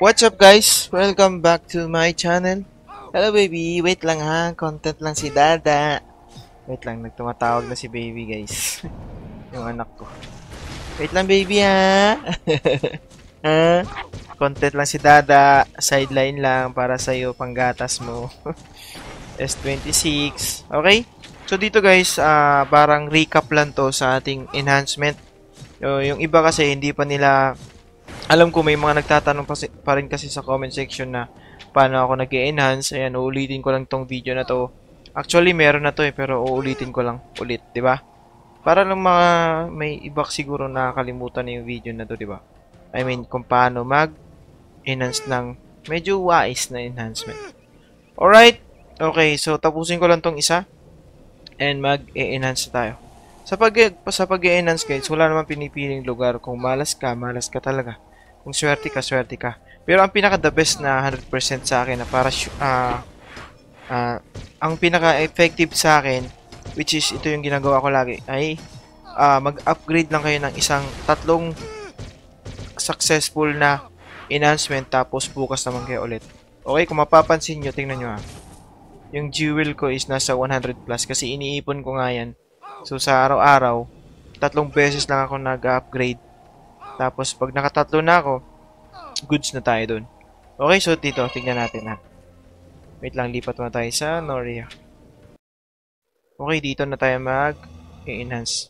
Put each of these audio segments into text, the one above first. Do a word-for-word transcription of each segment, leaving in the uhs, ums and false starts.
What's up guys? Welcome back to my channel. Hello baby, wait lang ha, content lang si Dada. Wait lang, nagtumatawag na si baby guys. Yung anak ko. Wait lang baby ha. Ha? Content lang si Dada, sideline lang para sa iyo panggatas mo. S twenty-six. Okay? So dito guys, uh, parang recap lang to sa ating enhancement. So, yung iba kasi hindi pa nila alam ko, may mga nagtatanong pa, pa rin kasi sa comment section na paano ako nag-enhance. Ayan, uulitin ko lang tong video na to. Actually, meron na to eh, pero uulitin ko lang ulit, di ba? Para lang mga may iba siguro nakakalimutan na yung video na to, di ba? I mean, kung paano mag-enhance ng medyo wise na enhancement. Alright, okay, so tapusin ko lang tong isa and mag-enhance tayo. Sa pag sa pag-enhance guys, wala naman pinipiling lugar. Kung malas ka, malas ka talaga. Kung swerte ka, swerte ka. Pero ang pinaka the best na one hundred percent sa akin na para uh, uh, ang pinaka effective sa akin, which is ito yung ginagawa ko lagi, ay uh, mag-upgrade lang kayo ng isang tatlong successful na enhancement tapos bukas naman kayo ulit. Okay, kung mapapansin nyo, tingnan nyo ha. Yung jewel ko is nasa one hundred plus kasi iniipon ko nga yan. So sa araw-araw, tatlong beses lang ako nag-upgrade. Tapos, pag nakatatlo na ako, goods na tayo dun. Okay, so dito, tignan natin ha. Wait lang, lipat muna tayo sa Noria. Okay, dito na tayo mag-enhance.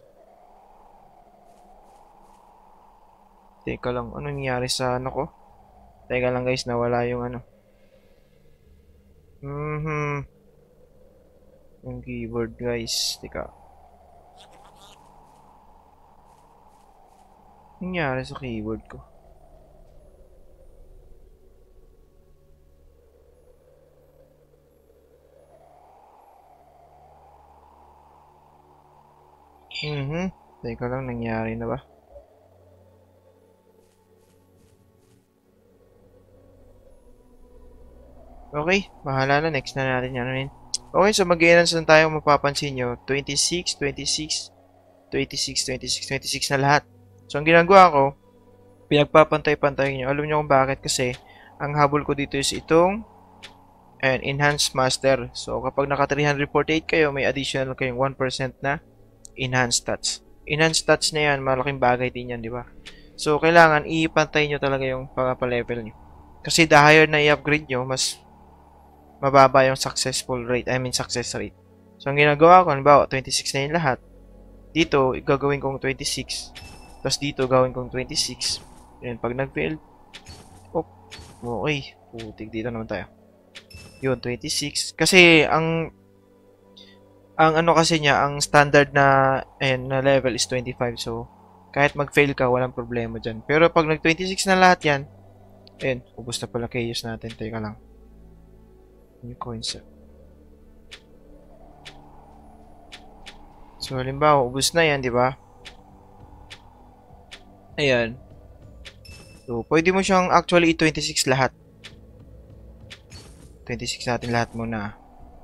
Teka lang, ano nangyari sa ano ko? Teka lang guys, nawala yung ano. Mm-hmm. Yung keyboard guys, teka. Nangyari sa keyboard ko. Mhm. Teka lang, nangyari na ba? Okay, bahala na. Next na natin yan. Okay, so mag-enhance lang tayo. Mapapansin nyo. twenty-six, twenty-six, twenty-six, twenty-six, twenty-six na lahat. So, ang ginagawa ko, pinagpapantay-pantay nyo. Alam nyo kung bakit? Kasi, ang habol ko dito is itong and Enhanced Master. So, kapag naka three forty-eight kayo, may additional kayong one percent na Enhanced Stats. Enhanced Stats na yan, malaking bagay din yan, di ba? So, kailangan ipantay nyo talaga yung pagpapalevel nyo. Kasi the higher na i-upgrade nyo, mas mababa yung successful rate. I mean, success rate. So, ang ginagawa ko, halimbawa, twenty-six na yung lahat. Dito, gagawin kong twenty-six. Tapos dito, gawin kong twenty-six. Ayan, pag nag-fail, oh, okay, putik, dito naman tayo. Yun, twenty-six. Kasi, ang, ang ano kasi niya, ang standard na, ayan, na level is twenty-five. So, kahit mag-fail ka, walang problema dyan. Pero pag nag-twenty-six na lahat yan, ayan, ubos na pala chaos natin. Teka lang. New coins. So, halimbawa, ubos na yan, di ba? Ayan. So, pwede mo siyang actually i-twenty-six lahat. twenty-six natin lahat muna.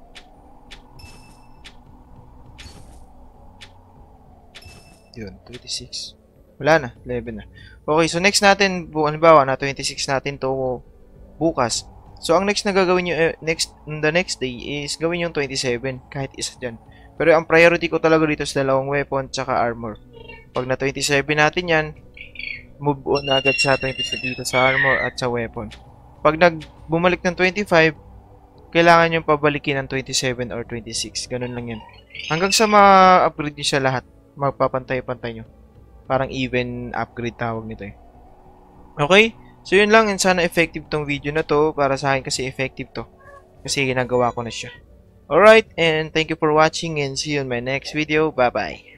Yun, twenty-six. Wala na, eleven na. Okay, so next natin, halimbawa na twenty-six natin to bukas. So, ang next na gagawin nyo, eh, next, the next day is gawin yung twenty-seven, kahit isa dyan. Pero ang priority ko talaga dito sa dalawang weapon tsaka armor. Pag na twenty-seven natin yan, move on na agad sa twenty-five dito sa armor at sa weapon. Pag nag bumalik ng twenty-five, kailangan nyo pabalikin ng twenty-seven or twenty-six. Ganun lang yan. Hanggang sa ma-upgrade nyo siya lahat, magpapantay-pantay nyo. Parang even upgrade tawag nito eh. Okay? So yun lang, and sana effective tong video na to. Para sa akin kasi effective to. Kasi ginagawa ko na siya. Alright, and thank you for watching and see you in my next video. Bye-bye.